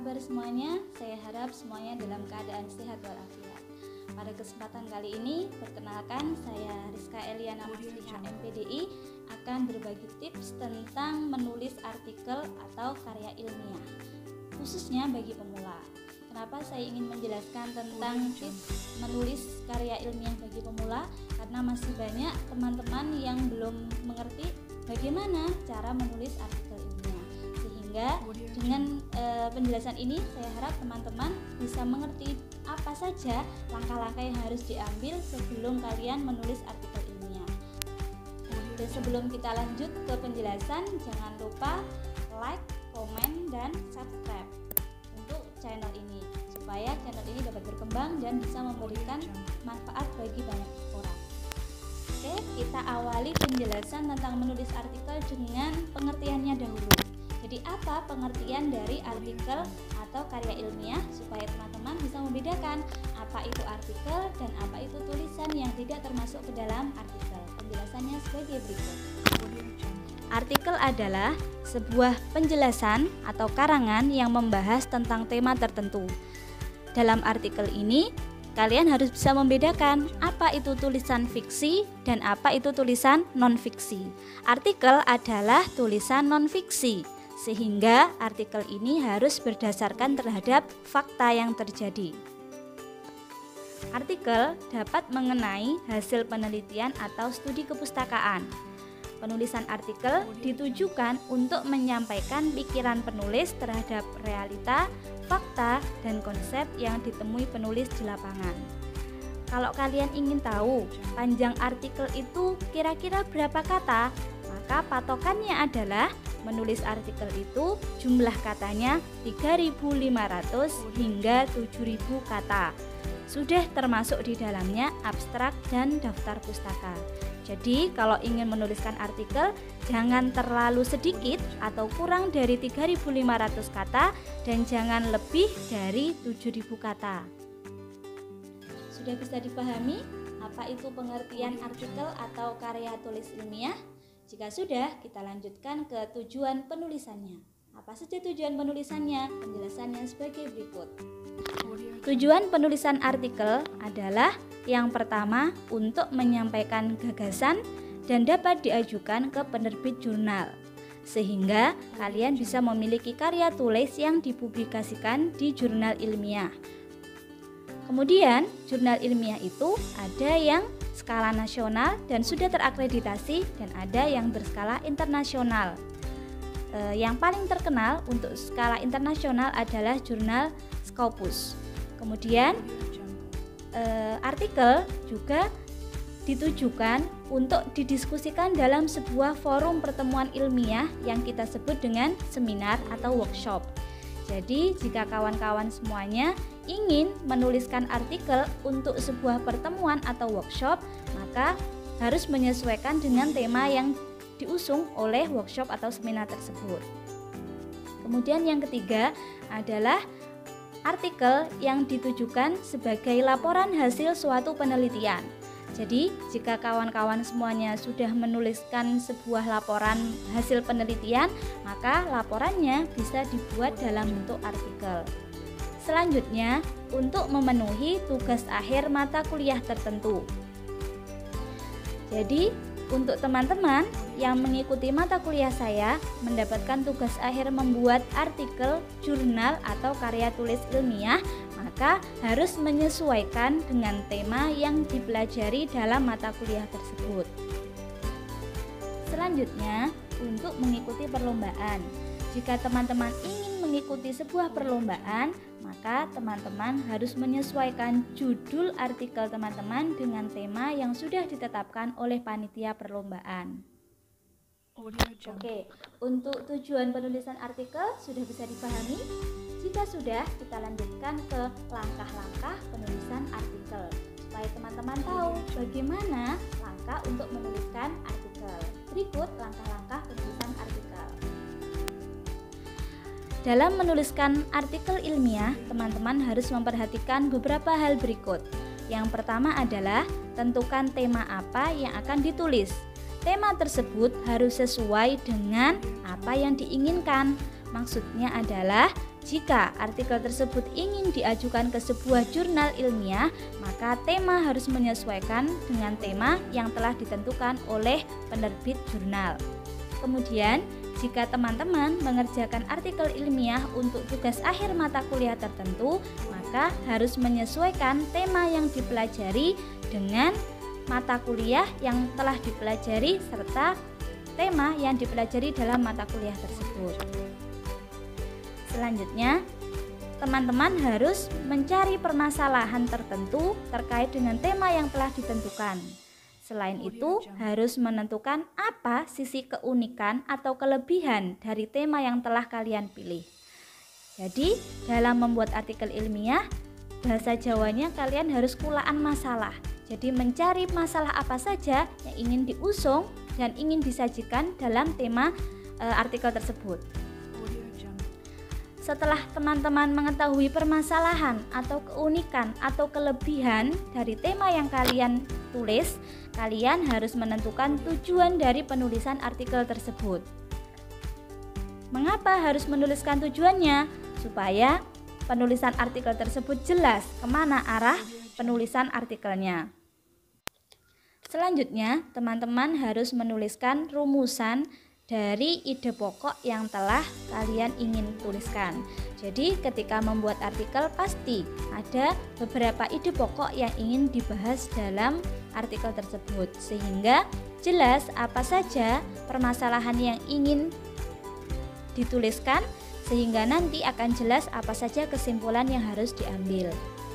kabar semuanya? Saya harap semuanya dalam keadaan sehat walafiat. Pada kesempatan kali ini, perkenalkan saya Rizka Eliana Masliha MPDI akan berbagi tips tentang menulis artikel atau karya ilmiah, khususnya bagi pemula. Kenapa saya ingin menjelaskan tentang tips menulis karya ilmiah bagi pemula? Karena masih banyak teman-teman yang belum mengerti bagaimana cara menulis artikel ilmiah. Sehingga dengan penjelasan ini saya harap teman-teman bisa mengerti apa saja langkah-langkah yang harus diambil sebelum kalian menulis artikel ilmiah. Dan sebelum kita lanjut ke penjelasan, jangan lupa like, komen, dan subscribe untuk channel ini supaya channel ini dapat berkembang dan bisa memberikan manfaat bagi banyak orang. Oke, kita awali penjelasan tentang menulis artikel dengan pengertiannya dahulu. Jadi apa pengertian dari artikel atau karya ilmiah supaya teman-teman bisa membedakan apa itu artikel dan apa itu tulisan yang tidak termasuk ke dalam artikel. Penjelasannya sebagai berikut. Artikel adalah sebuah penjelasan atau karangan yang membahas tentang tema tertentu. Dalam artikel ini, kalian harus bisa membedakan apa itu tulisan fiksi dan apa itu tulisan non-fiksi. Artikel adalah tulisan non-fiksi, sehingga artikel ini harus berdasarkan terhadap fakta yang terjadi. Artikel dapat mengenai hasil penelitian atau studi kepustakaan. Penulisan artikel ditujukan untuk menyampaikan pikiran penulis terhadap realita, fakta, dan konsep yang ditemui penulis di lapangan. Kalau kalian ingin tahu panjang artikel itu kira-kira berapa kata, maka patokannya adalah menulis artikel itu jumlah katanya 3.500 hingga 7.000 kata. Sudah termasuk di dalamnya abstrak dan daftar pustaka. Jadi kalau ingin menuliskan artikel, jangan terlalu sedikit atau kurang dari 3.500 kata dan jangan lebih dari 7.000 kata. Sudah bisa dipahami apa itu pengertian artikel atau karya tulis ilmiah? Jika sudah, kita lanjutkan ke tujuan penulisannya. Apa saja tujuan penulisannya? Penjelasannya sebagai berikut. Tujuan penulisan artikel adalah yang pertama untuk menyampaikan gagasan dan dapat diajukan ke penerbit jurnal, sehingga kalian bisa memiliki karya tulis yang dipublikasikan di jurnal ilmiah. Kemudian, jurnal ilmiah itu ada yang skala nasional dan sudah terakreditasi dan ada yang berskala internasional. Yang paling terkenal untuk skala internasional adalah jurnal Scopus. Kemudian artikel juga ditujukan untuk didiskusikan dalam sebuah forum pertemuan ilmiah yang kita sebut dengan seminar atau workshop. Jadi jika kawan-kawan semuanya ingin menuliskan artikel untuk sebuah pertemuan atau workshop, maka harus menyesuaikan dengan tema yang diusung oleh workshop atau seminar tersebut. Kemudian yang ketiga adalah artikel yang ditujukan sebagai laporan hasil suatu penelitian. Jadi, jika kawan-kawan semuanya sudah menuliskan sebuah laporan hasil penelitian, maka laporannya bisa dibuat dalam bentuk artikel. Selanjutnya, untuk memenuhi tugas akhir mata kuliah tertentu. Jadi, untuk teman-teman yang mengikuti mata kuliah saya mendapatkan tugas akhir membuat artikel, jurnal, atau karya tulis ilmiah, maka harus menyesuaikan dengan tema yang dipelajari dalam mata kuliah tersebut. Selanjutnya, untuk mengikuti perlombaan. Jika teman-teman ingin mengikuti sebuah perlombaan, maka teman-teman harus menyesuaikan judul artikel teman-teman dengan tema yang sudah ditetapkan oleh panitia perlombaan. Oke, untuk tujuan penulisan artikel sudah bisa dipahami? Jika sudah, kita lanjutkan ke langkah-langkah penulisan artikel supaya teman-teman tahu bagaimana langkah untuk menuliskan artikel. Berikut langkah-langkah penulisan artikel. Dalam menuliskan artikel ilmiah, teman-teman harus memperhatikan beberapa hal berikut. Yang pertama adalah tentukan tema apa yang akan ditulis. Tema tersebut harus sesuai dengan apa yang diinginkan. Maksudnya adalah Jika artikel tersebut ingin diajukan ke sebuah jurnal ilmiah, maka tema harus menyesuaikan dengan tema yang telah ditentukan oleh penerbit jurnal. Kemudian, jika teman-teman mengerjakan artikel ilmiah untuk tugas akhir mata kuliah tertentu, maka harus menyesuaikan tema yang dipelajari dengan mata kuliah yang telah dipelajari serta tema yang dipelajari dalam mata kuliah tersebut. Selanjutnya, teman-teman harus mencari permasalahan tertentu terkait dengan tema yang telah ditentukan. Selain itu, harus menentukan apa sisi keunikan atau kelebihan dari tema yang telah kalian pilih. Jadi, dalam membuat artikel ilmiah, bahasa Jawanya kalian harus kulaan masalah. Jadi, mencari masalah apa saja yang ingin diusung dan ingin disajikan dalam tema artikel tersebut. Setelah teman-teman mengetahui permasalahan atau keunikan atau kelebihan dari tema yang kalian tulis, kalian harus menentukan tujuan dari penulisan artikel tersebut. Mengapa harus menuliskan tujuannya? Supaya penulisan artikel tersebut jelas kemana arah penulisan artikelnya. Selanjutnya, teman-teman harus menuliskan rumusan dari ide pokok yang telah kalian ingin tuliskan. Jadi, ketika membuat artikel pasti ada beberapa ide pokok yang ingin dibahas dalam artikel tersebut, sehingga jelas apa saja permasalahan yang ingin dituliskan, sehingga nanti akan jelas apa saja kesimpulan yang harus diambil.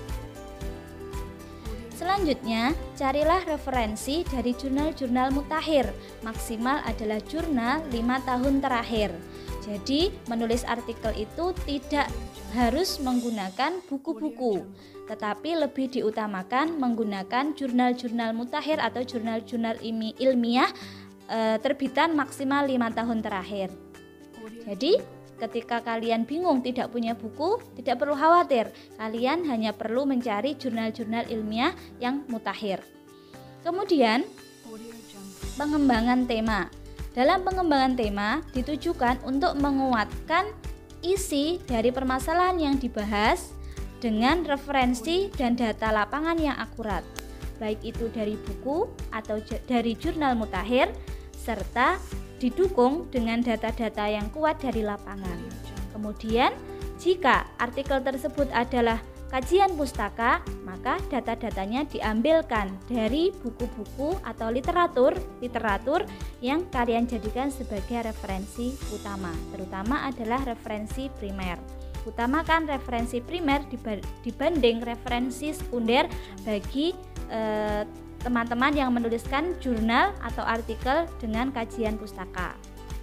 Selanjutnya, carilah referensi dari jurnal-jurnal mutakhir. Maksimal adalah jurnal 5 tahun terakhir. Jadi, menulis artikel itu tidak harus menggunakan buku-buku, tetapi lebih diutamakan menggunakan jurnal-jurnal mutakhir atau jurnal-jurnal ilmiah terbitan maksimal 5 tahun terakhir. Jadi, ketika kalian bingung tidak punya buku, tidak perlu khawatir. Kalian hanya perlu mencari jurnal-jurnal ilmiah yang mutakhir. Kemudian, pengembangan tema. Dalam pengembangan tema ditujukan untuk menguatkan isi dari permasalahan yang dibahas dengan referensi dan data lapangan yang akurat, baik itu dari buku atau dari jurnal mutakhir, serta didukung dengan data-data yang kuat dari lapangan. Kemudian, jika artikel tersebut adalah kajian pustaka, maka data-datanya diambilkan dari buku-buku atau literatur yang kalian jadikan sebagai referensi utama, terutama adalah referensi primer. Utamakan referensi primer dibanding referensi sekunder bagi teman-teman yang menuliskan jurnal atau artikel dengan kajian pustaka.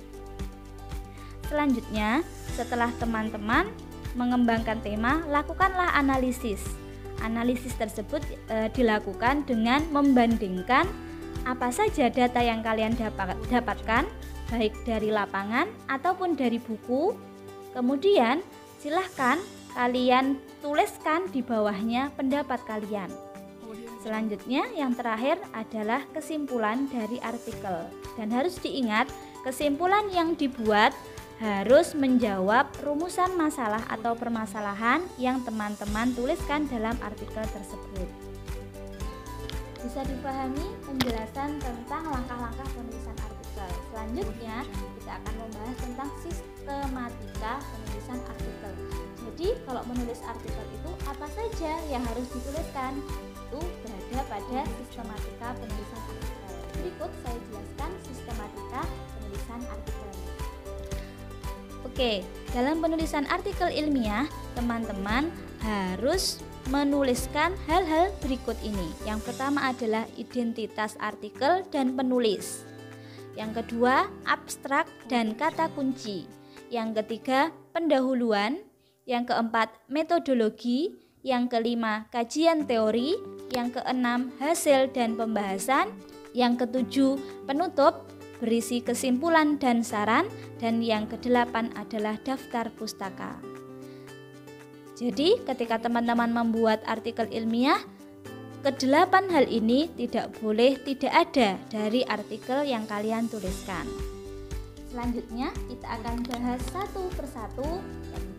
Selanjutnya, setelah teman-teman mengembangkan tema, lakukanlah analisis. Analisis tersebut dilakukan dengan membandingkan apa saja data yang kalian dapatkan, baik dari lapangan ataupun dari buku. Kemudian, silahkan kalian tuliskan di bawahnya pendapat kalian. Selanjutnya, yang terakhir adalah kesimpulan dari artikel. Dan harus diingat, kesimpulan yang dibuat harus menjawab rumusan masalah atau permasalahan yang teman-teman tuliskan dalam artikel tersebut. Bisa dipahami penjelasan tentang langkah-langkah penulisan artikel. Selanjutnya, kita akan membahas tentang sistematika penulisan artikel. Jadi, kalau menulis artikel itu apa saja yang harus dituliskan? Itu berada pada sistematika penulisan artikel. Berikut saya jelaskan sistematika penulisan artikel. Oke, dalam penulisan artikel ilmiah, teman-teman harus menuliskan hal-hal berikut ini. Yang pertama adalah identitas artikel dan penulis. Yang kedua, abstrak dan kata kunci. Yang ketiga, pendahuluan. Yang keempat, metodologi. Yang kelima, kajian teori. Yang keenam, hasil dan pembahasan. Yang ketujuh, penutup berisi kesimpulan dan saran. Dan yang kedelapan adalah daftar pustaka. Jadi, ketika teman-teman membuat artikel ilmiah, kedelapan hal ini tidak boleh tidak ada dari artikel yang kalian tuliskan. Selanjutnya, kita akan bahas satu persatu, yaitu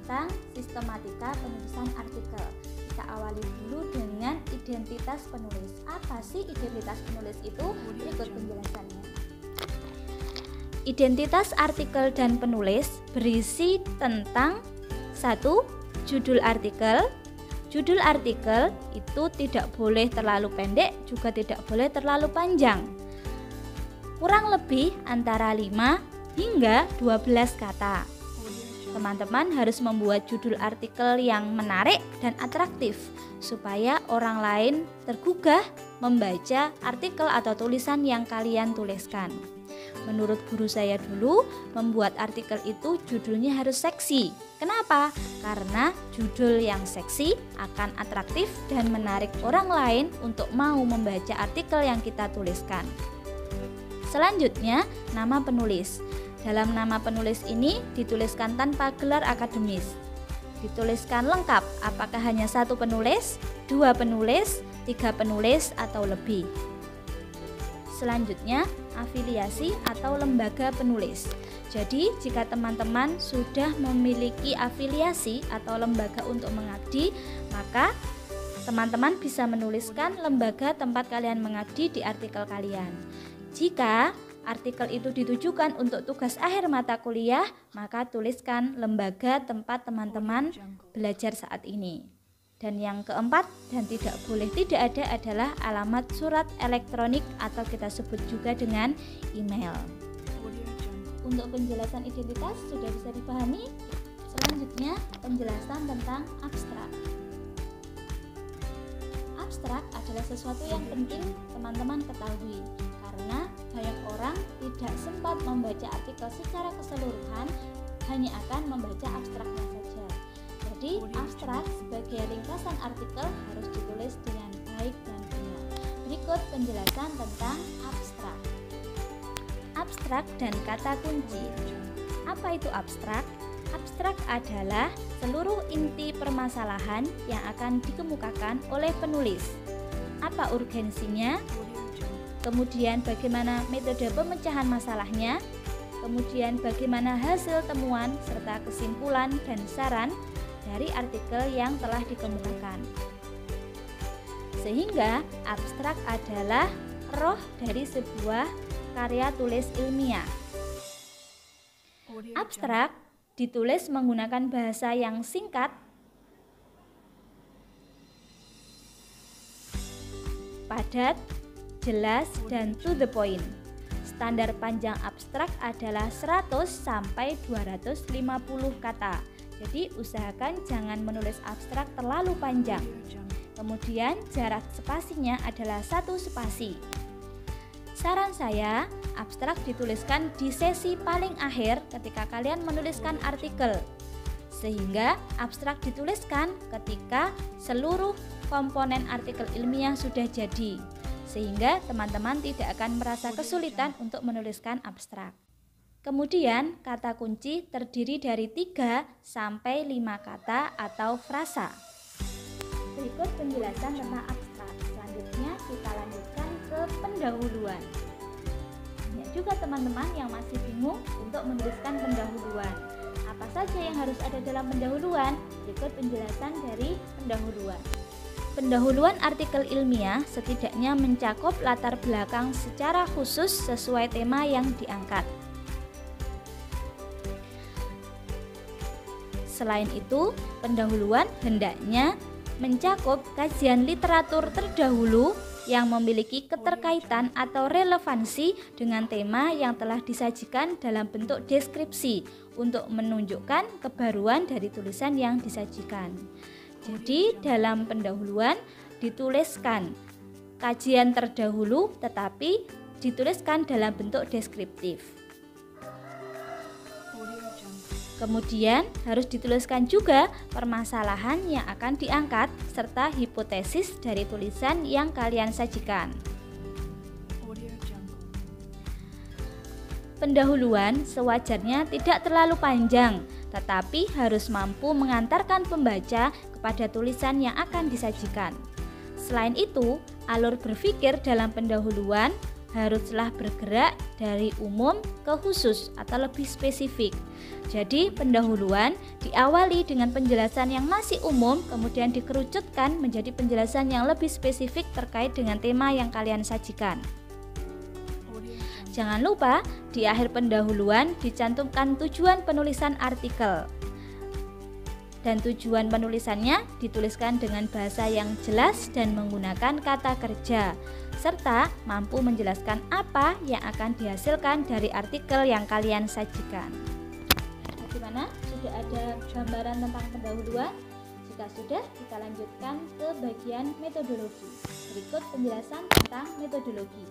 tentang sistematika penulisan artikel. Kita awali dulu dengan identitas penulis. Apa sih identitas penulis itu? Berikut penjelasannya. Identitas artikel dan penulis berisi tentang 1. Judul artikel. Judul artikel itu tidak boleh terlalu pendek, juga tidak boleh terlalu panjang. Kurang lebih antara 5 hingga 12 kata. Teman-teman harus membuat judul artikel yang menarik dan atraktif supaya orang lain tergugah membaca artikel atau tulisan yang kalian tuliskan. Menurut guru saya dulu, membuat artikel itu judulnya harus seksi. Kenapa? Karena judul yang seksi akan atraktif dan menarik orang lain untuk mau membaca artikel yang kita tuliskan. Selanjutnya, nama penulis. Dalam nama penulis ini dituliskan tanpa gelar akademis. Dituliskan lengkap, apakah hanya 1 penulis, 2 penulis, 3 penulis, atau lebih. Selanjutnya, afiliasi atau lembaga penulis. Jadi, jika teman-teman sudah memiliki afiliasi atau lembaga untuk mengabdi, maka teman-teman bisa menuliskan lembaga tempat kalian mengabdi di artikel kalian. Jika artikel itu ditujukan untuk tugas akhir mata kuliah, maka tuliskan lembaga tempat teman-teman belajar saat ini. Dan yang keempat dan tidak boleh tidak ada adalah alamat surat elektronik atau kita sebut juga dengan email. Untuk penjelasan identitas sudah bisa dipahami. Selanjutnya penjelasan tentang abstrak. Abstrak adalah sesuatu yang penting teman-teman ketahui, karena banyak orang tidak sempat membaca artikel secara keseluruhan, hanya akan membaca abstraknya saja. Jadi abstrak sebagai ringkasan artikel harus ditulis dengan baik dan benar. Berikut penjelasan tentang abstrak. Abstrak dan kata kunci. Apa itu abstrak? Abstrak adalah seluruh inti permasalahan yang akan dikemukakan oleh penulis. Apa urgensinya? Kemudian bagaimana metode pemecahan masalahnya, kemudian bagaimana hasil temuan serta kesimpulan dan saran dari artikel yang telah dikemukakan. Sehingga abstrak adalah roh dari sebuah karya tulis ilmiah. Abstrak ditulis menggunakan bahasa yang singkat, padat, jelas, dan to the point. Standar panjang abstrak adalah 100 sampai 250 kata. Jadi usahakan jangan menulis abstrak terlalu panjang. Kemudian jarak spasinya adalah 1 spasi. Saran saya, abstrak dituliskan di sesi paling akhir ketika kalian menuliskan artikel. Sehingga abstrak dituliskan ketika seluruh komponen artikel ilmiah sudah jadi. Sehingga teman-teman tidak akan merasa kesulitan untuk menuliskan abstrak. Kemudian kata kunci terdiri dari 3 sampai 5 kata atau frasa. Berikut penjelasan tentang abstrak. Selanjutnya kita lanjutkan ke pendahuluan. Banyak juga teman-teman yang masih bingung untuk menuliskan pendahuluan. Apa saja yang harus ada dalam pendahuluan? Berikut penjelasan dari pendahuluan. Pendahuluan artikel ilmiah setidaknya mencakup latar belakang secara khusus sesuai tema yang diangkat. Selain itu, pendahuluan hendaknya mencakup kajian literatur terdahulu yang memiliki keterkaitan atau relevansi dengan tema yang telah disajikan dalam bentuk deskripsi untuk menunjukkan kebaruan dari tulisan yang disajikan. Jadi, dalam pendahuluan dituliskan kajian terdahulu tetapi dituliskan dalam bentuk deskriptif. Kemudian harus dituliskan juga permasalahan yang akan diangkat serta hipotesis dari tulisan yang kalian sajikan. Pendahuluan sewajarnya tidak terlalu panjang, tetapi harus mampu mengantarkan pembaca kepada tulisan yang akan disajikan. Selain itu, alur berpikir dalam pendahuluan haruslah bergerak dari umum ke khusus atau lebih spesifik. Jadi pendahuluan diawali dengan penjelasan yang masih umum, kemudian dikerucutkan menjadi penjelasan yang lebih spesifik terkait dengan tema yang kalian sajikan. Jangan lupa di akhir pendahuluan dicantumkan tujuan penulisan artikel. Dan tujuan penulisannya dituliskan dengan bahasa yang jelas dan menggunakan kata kerja, serta mampu menjelaskan apa yang akan dihasilkan dari artikel yang kalian sajikan. Bagaimana? Sudah ada gambaran tentang pendahuluan? Jika sudah, kita lanjutkan ke bagian metodologi. Berikut penjelasan tentang metodologi.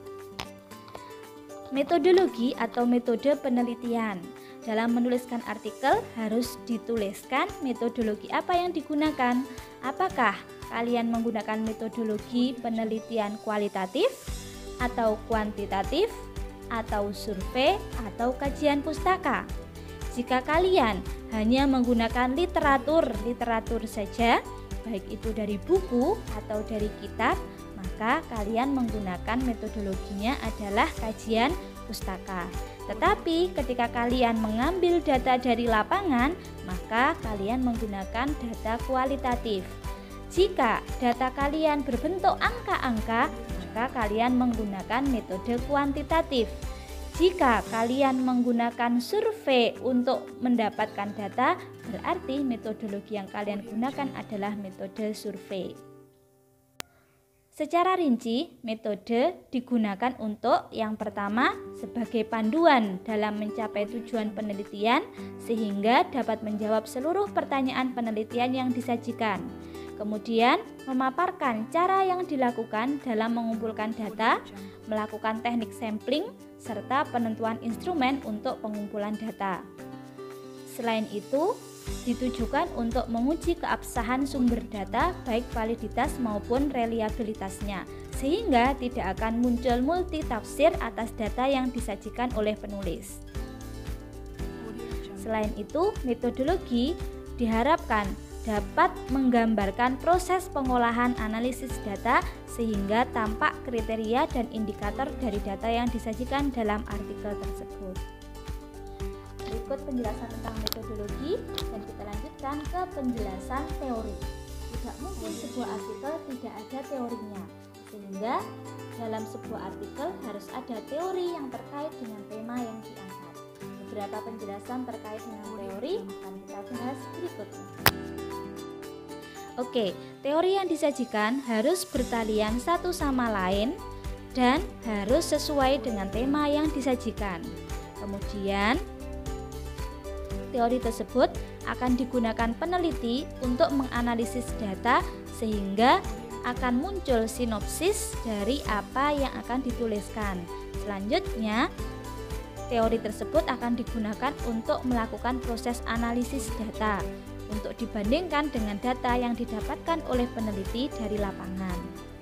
Metodologi atau metode penelitian. Dalam menuliskan artikel harus dituliskan metodologi apa yang digunakan. Apakah kalian menggunakan metodologi penelitian kualitatif atau kuantitatif atau survei atau kajian pustaka? Jika kalian hanya menggunakan literatur saja, baik itu dari buku atau dari kitab, maka kalian menggunakan metodologinya adalah kajian pustaka. Tetapi ketika kalian mengambil data dari lapangan, maka kalian menggunakan data kualitatif. Jika data kalian berbentuk angka-angka, maka kalian menggunakan metode kuantitatif. Jika kalian menggunakan survei untuk mendapatkan data, berarti metodologi yang kalian gunakan adalah metode survei. Secara rinci, metode digunakan untuk yang pertama sebagai panduan dalam mencapai tujuan penelitian sehingga dapat menjawab seluruh pertanyaan penelitian yang disajikan. Kemudian, memaparkan cara yang dilakukan dalam mengumpulkan data, melakukan teknik sampling, serta penentuan instrumen untuk pengumpulan data. Selain itu, ditujukan untuk menguji keabsahan sumber data baik validitas maupun reliabilitasnya, sehingga tidak akan muncul multitafsir atas data yang disajikan oleh penulis. Selain itu, metodologi diharapkan dapat menggambarkan proses pengolahan analisis data sehingga tampak kriteria dan indikator dari data yang disajikan dalam artikel tersebut. Berikut penjelasan tentang metodologi dan kita lanjutkan ke penjelasan teori. Tidak mungkin sebuah artikel tidak ada teorinya, sehingga dalam sebuah artikel harus ada teori yang terkait dengan tema yang diangkat. Beberapa penjelasan terkait dengan teori akan kita bahas berikutnya. Oke, teori yang disajikan harus bertalian satu sama lain dan harus sesuai dengan tema yang disajikan. Kemudian, teori tersebut akan digunakan peneliti untuk menganalisis data sehingga akan muncul sinopsis dari apa yang akan dituliskan. Selanjutnya, teori tersebut akan digunakan untuk melakukan proses analisis data untuk dibandingkan dengan data yang didapatkan oleh peneliti dari lapangan.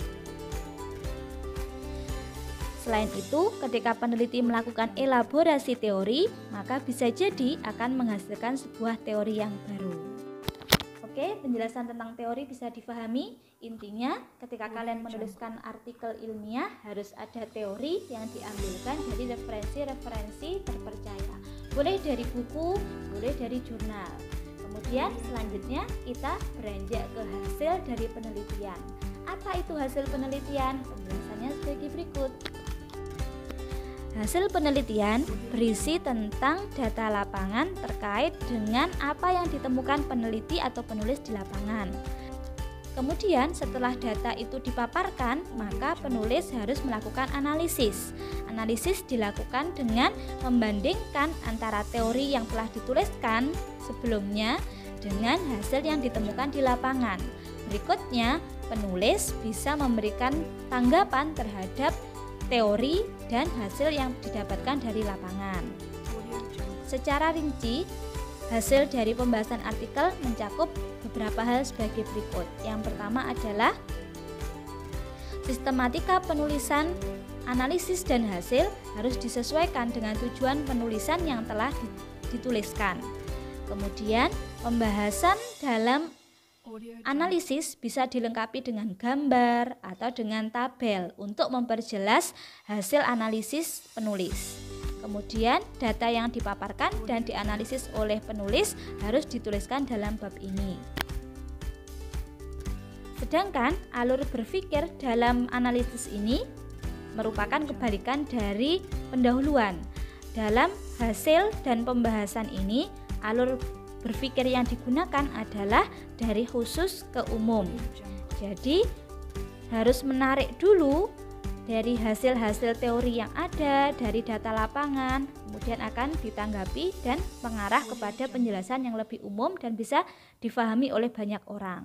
Selain itu, ketika peneliti melakukan elaborasi teori, maka bisa jadi akan menghasilkan sebuah teori yang baru. Oke, penjelasan tentang teori bisa difahami. Intinya, ketika kalian menuliskan artikel ilmiah, harus ada teori yang diambilkan dari referensi-referensi terpercaya. Boleh dari buku, boleh dari jurnal. Kemudian selanjutnya kita beranjak ke hasil dari penelitian. Apa itu hasil penelitian? Penjelasannya sebagai berikut. Hasil penelitian berisi tentang data lapangan terkait dengan apa yang ditemukan peneliti atau penulis di lapangan. Kemudian setelah data itu dipaparkan, maka penulis harus melakukan analisis. Analisis dilakukan dengan membandingkan antara teori yang telah dituliskan sebelumnya dengan hasil yang ditemukan di lapangan. Berikutnya, penulis bisa memberikan tanggapan terhadap teori dan hasil yang didapatkan dari lapangan. Secara rinci, hasil dari pembahasan artikel mencakup beberapa hal sebagai berikut. Yang pertama adalah sistematika penulisan, analisis dan hasil harus disesuaikan dengan tujuan penulisan yang telah dituliskan. Kemudian, pembahasan dalam Analisis bisa dilengkapi dengan gambar atau dengan tabel untuk memperjelas hasil analisis penulis. Kemudian data yang dipaparkan dan dianalisis oleh penulis harus dituliskan dalam bab ini. Sedangkan alur berpikir dalam analisis ini merupakan kebalikan dari pendahuluan. Dalam hasil dan pembahasan ini, alur berpikir yang digunakan adalah dari khusus ke umum. Jadi harus menarik dulu dari hasil-hasil teori yang ada, dari data lapangan, kemudian akan ditanggapi dan mengarah kepada penjelasan yang lebih umum dan bisa difahami oleh banyak orang.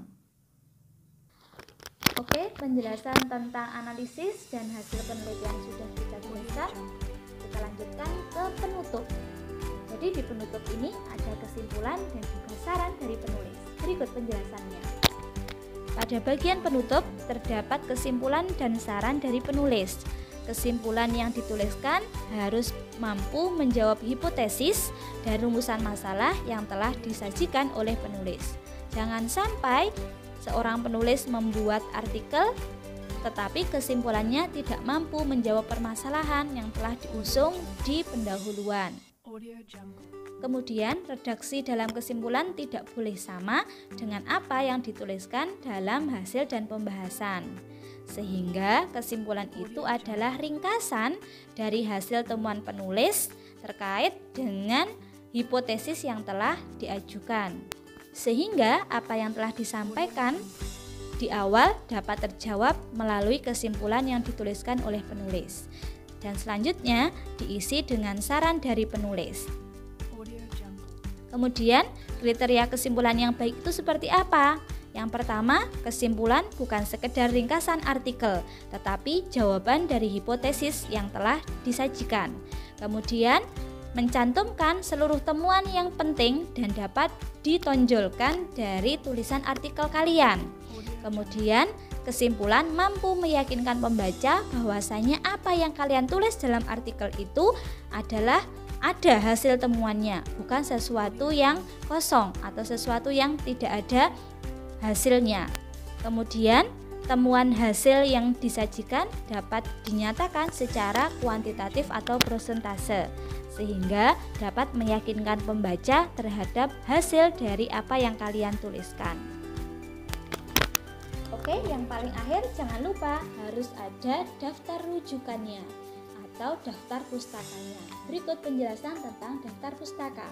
Oke, penjelasan tentang analisis dan hasil penelitian sudah kita jelaskan. Kita lanjutkan ke penutup. Jadi di penutup ini ada kesimpulan dan juga saran dari penulis. Berikut penjelasannya. Pada bagian penutup terdapat kesimpulan dan saran dari penulis. Kesimpulan yang dituliskan harus mampu menjawab hipotesis dan rumusan masalah yang telah disajikan oleh penulis. Jangan sampai seorang penulis membuat artikel tetapi kesimpulannya tidak mampu menjawab permasalahan yang telah diusung di pendahuluan. Kemudian, redaksi dalam kesimpulan tidak boleh sama dengan apa yang dituliskan dalam hasil dan pembahasan. Sehingga kesimpulan itu adalah ringkasan dari hasil temuan penulis terkait dengan hipotesis yang telah diajukan. Sehingga apa yang telah disampaikan di awal dapat terjawab melalui kesimpulan yang dituliskan oleh penulis. Dan selanjutnya diisi dengan saran dari penulis. Kemudian kriteria kesimpulan yang baik itu seperti apa? Yang pertama, kesimpulan bukan sekedar ringkasan artikel, tetapi jawaban dari hipotesis yang telah disajikan. Kemudian mencantumkan seluruh temuan yang penting dan dapat ditonjolkan dari tulisan artikel kalian. Kemudian kesimpulan mampu meyakinkan pembaca bahwasanya apa yang kalian tulis dalam artikel itu adalah ada hasil temuannya, bukan sesuatu yang kosong atau sesuatu yang tidak ada hasilnya. Kemudian temuan hasil yang disajikan dapat dinyatakan secara kuantitatif atau persentase, sehingga dapat meyakinkan pembaca terhadap hasil dari apa yang kalian tuliskan. Oke, yang paling akhir jangan lupa harus ada daftar rujukannya atau daftar pustakanya. Berikut penjelasan tentang daftar pustaka.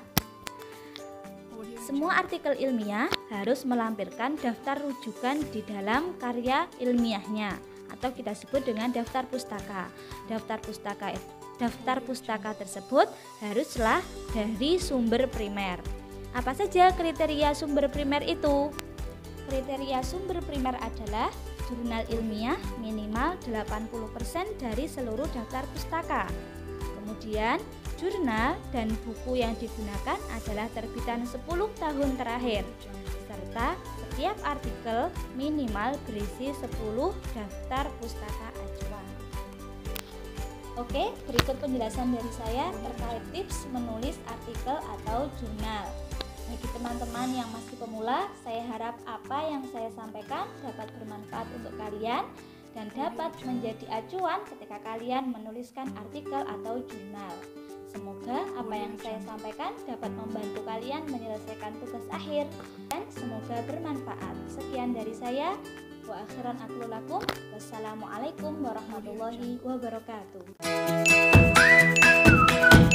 Semua artikel ilmiah harus melampirkan daftar rujukan di dalam karya ilmiahnya atau kita sebut dengan daftar pustaka. Daftar pustaka tersebut haruslah dari sumber primer. Apa saja kriteria sumber primer itu? Kriteria sumber primer adalah jurnal ilmiah minimal 80% dari seluruh daftar pustaka. Kemudian, jurnal dan buku yang digunakan adalah terbitan 10 tahun terakhir, serta setiap artikel minimal berisi 10 daftar pustaka acuan. Oke, berikut penjelasan dari saya terkait tips menulis artikel atau jurnal. Bagi teman-teman yang masih pemula, saya harap apa yang saya sampaikan dapat bermanfaat untuk kalian dan dapat menjadi acuan ketika kalian menuliskan artikel atau jurnal. Semoga apa yang saya sampaikan dapat membantu kalian menyelesaikan tugas akhir dan semoga bermanfaat. Sekian dari saya. Wa akhiran aqulu lakum. Wassalamualaikum warahmatullahi wabarakatuh.